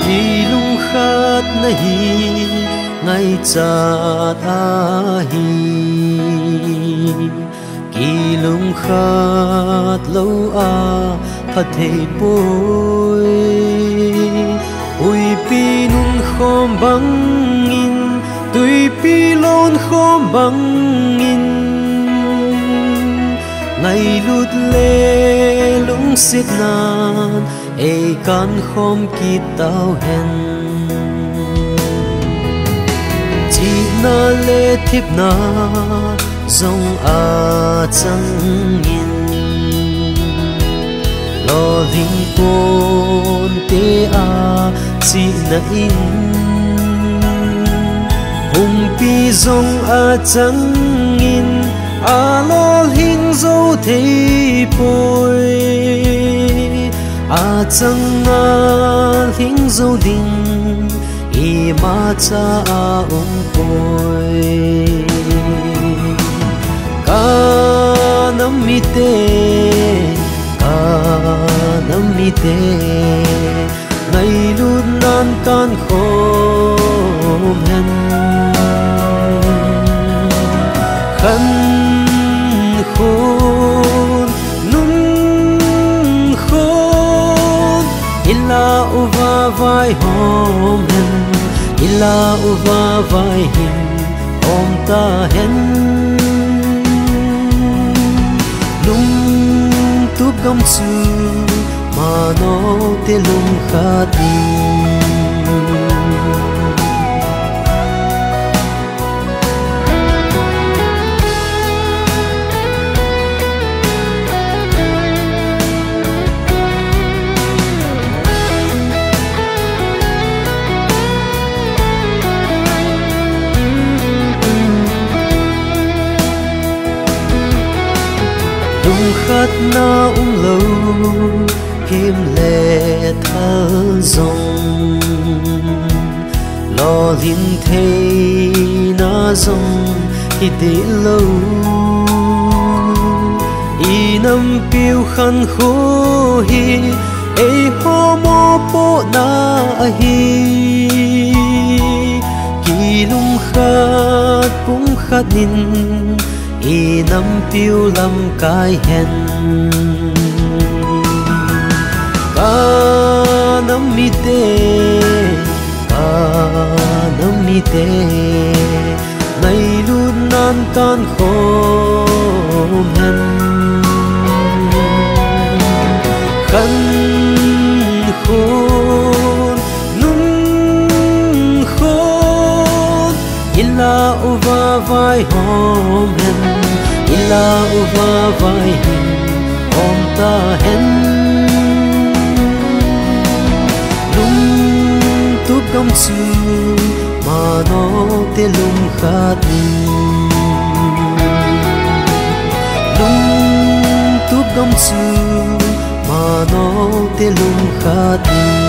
kỳ lung khát na hi ngay chát a hi kỳ lung khát lâu a phát thề bôi ui pi nun khom băng in tui pi lon khom băng in ngày lút lê lung xiết nan e can khom kít tao hen chỉ na lê thiếp na dòng a chẳng in lo linh côn tê a chỉ na in hùng pi dòng a chẳng in a lo hình dấu thế bôi a chẳng a hình dấu đình i ma cha a bôi ca nam mi te ngày luôn nan can khom hen khăn khôn nun khôn illa uva vai hom hen illa uva vai hin om ta hen lung tu gam chu mà nó te lung khát đi lung khát na lâu kim lệ thơ dòng lo linh thế na dòng hi để lâu i năm piu khăn khô hi e ho mo po na hi kỳ lung khát cũng khát nín i năm piu lâm cái hen ca nam mi te ngày luôn nan can khom hen khăn khôn nun khôn illa uva vai hom hen illa uva vai hin om ta hen tu gam chu mà nó te lung khát lung tu gam chu mà nó te lung khát